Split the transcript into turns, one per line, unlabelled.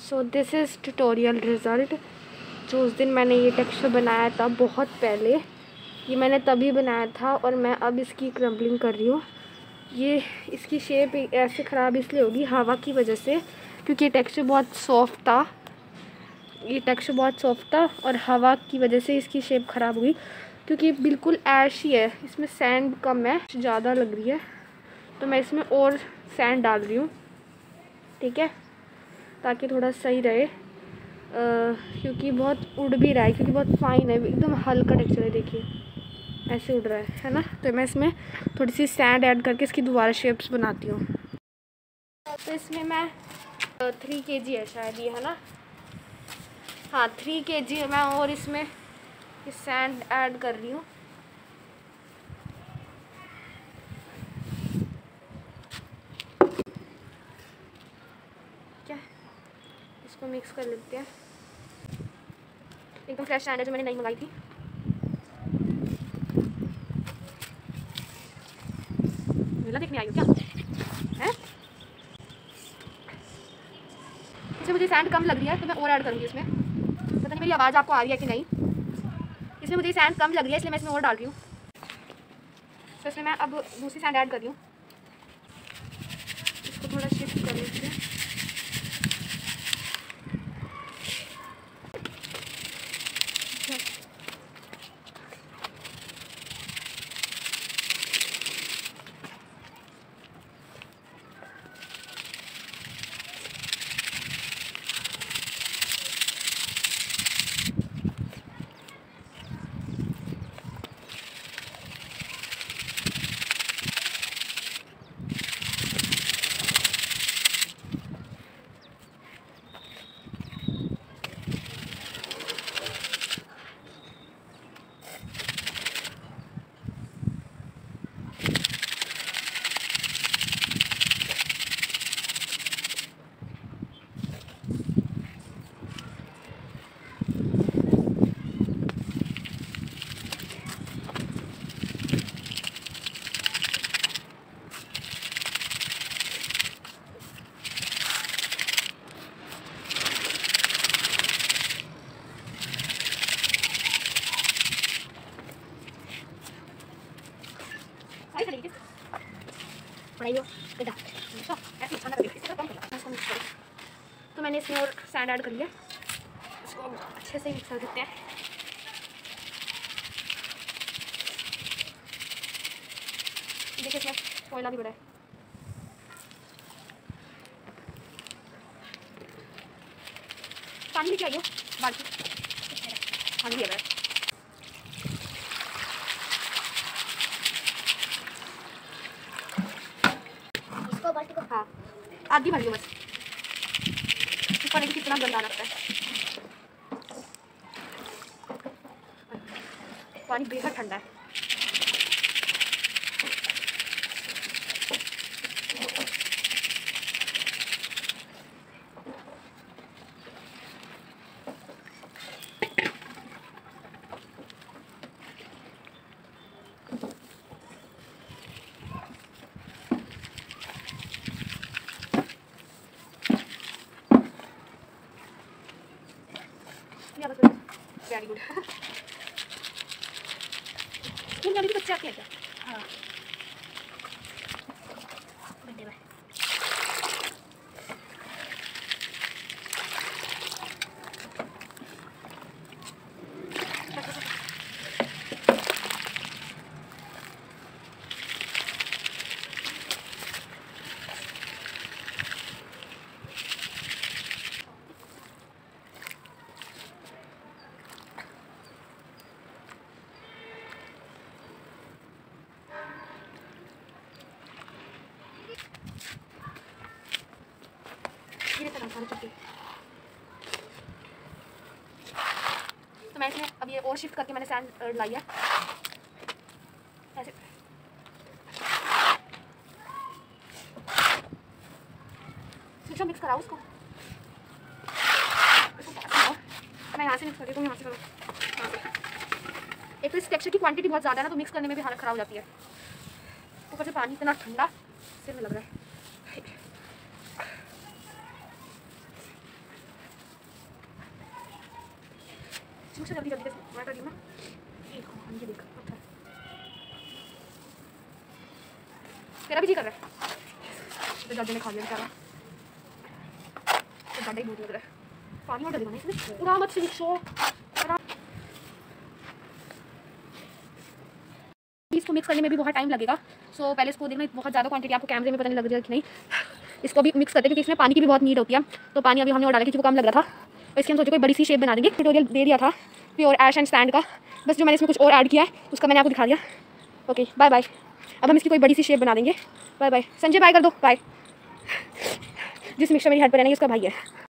So this is tutorial result. जो उस दिन मैंने ये टेक्सचर बनाया था बहुत पहले, ये मैंने तभी बनाया था और मैं अब इसकी क्रम्बलिंग कर रही हूँ। ये इसकी शेप ऐसे ख़राब इसलिए होगी हवा की वजह से, क्योंकि ये टेक्सचर बहुत सॉफ्ट था और हवा की वजह से इसकी शेप ख़राब हुई, क्योंकि बिल्कुल ऐश ही है, इसमें सैंड कम है, ज़्यादा लग रही है, तो मैं इसमें और सैंड डाल रही हूँ, ठीक है, ताकि थोड़ा सही रहे। क्योंकि बहुत उड़ भी रहा है, क्योंकि बहुत फाइन है, एकदम हल्का टेक्सचर है, देखिए ऐसे उड़ रहा है ना। तो मैं इसमें थोड़ी सी सैंड ऐड करके इसकी दोबारा शेप्स बनाती हूँ। तो इसमें मैं 3 kg है शायद ये, है ना, हाँ 3 kg है मैं, और इसमें इस सैंड ऐड कर रही हूँ। क्या, इसको मिक्स कर लेते हैं। एकदम फ्रेश सैंड है जो मैंने नई मंगाई थी। मेला देखने आई हो क्या है? इसमें मुझे सैंड कम लग रही है तो मैं और ऐड करूँगी इसमें। पता नहीं मेरी आवाज़ आपको आ रही है कि नहीं। इसमें मुझे सैंड कम लग रही है इसलिए मैं इसमें और डाल रही हूँ। तो इसमें मैं अब दूसरी सैंड ऐड कर रही हूँ। इसको थोड़ा शिफ्ट कर लेते हैं। तो मैंने इसमें और सैंड ऐड कर लिया, इसको अच्छे से मिक्स कर देते हैं। देखिए इसमें कोयला भी बड़ा है। पानी भी चाहिए बाल्टी, पानी भी है। इसको बाल्टी को हाँ आधी भर लो बस, ऊपर कितना गंदा लगता है। पानी बेहद ठंडा है। Very good. स्कूल में अभी भी बच्चे आते हैं क्या? हाँ बर्थडे में। तो मैं इसमें अब ये और शिफ्ट करके मैंने सैंड लाई है ऐसे। मिक्स कराओ उसको, मैं यहाँ से मिक्स कर रही हूँ, यहाँ से करो। एक तो इस टेक्सचर की क्वांटिटी बहुत ज़्यादा है ना, तो मिक्स करने में भी हालत ख़राब हो जाती है। ऊपर से पानी इतना ठंडा सिर में लग रहा है। जल्दी जल्दी जल्दी मैं कर रही हूँ ना। ये देख पत्थर तेरा भी जी कर रहा है तो दादा ने खा लिया बेचारा तो दादा ही बहुत लग रहा है पानी और डालना इसमें पूरा मत से शो इसको मिक्स करने में भी बहुत टाइम लगेगा। सो पहले इसको देखना बहुत ज़्यादा क्वांटिटी आपको कैमरे में पता नहीं लग रही है कि नहीं। इसको भी मिक्स करते हैं क्योंकि इसमें पानी की भी बहुत नीड होती है। तो पानी अभी हमने और डाला क्योंकि वो कम लग रहा था तो इसकी हम सोचे कोई बड़ी सी शेप बना देंगे। ट्यूटोरियल दे दिया था प्योर ऐश एंड सैंड का, बस जो मैंने इसमें कुछ और ऐड किया है उसका मैंने आपको दिखा दिया। Okay bye bye. अब हम इसकी कोई बड़ी सी शेप बना देंगे। Bye bye. संजय बाय कर दो। बाय। जिस मिक्सर मेरी हेड पर रहने उसका भाई है।